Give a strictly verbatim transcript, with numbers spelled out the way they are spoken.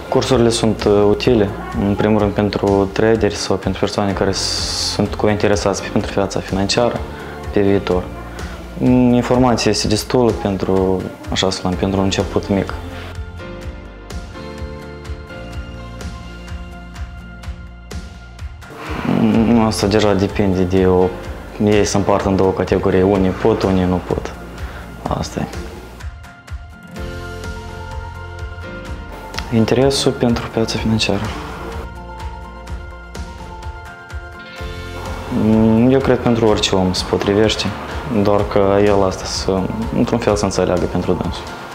Cursurile sunt utile, în primul rând pentru traderi sau pentru persoane care sunt cu interesați pentru viața financiară pe viitor. Informația este destulă pentru, așa să spun, pentru un început mic. Asta deja depinde de o... Ei se împart în două categorii, unii pot, unii nu pot. Asta e. Interesul pentru piața financiară. Eu cred pentru orice om se potrivește, doar că el asta să, într-un fel, să înțeleagă pentru dânsul.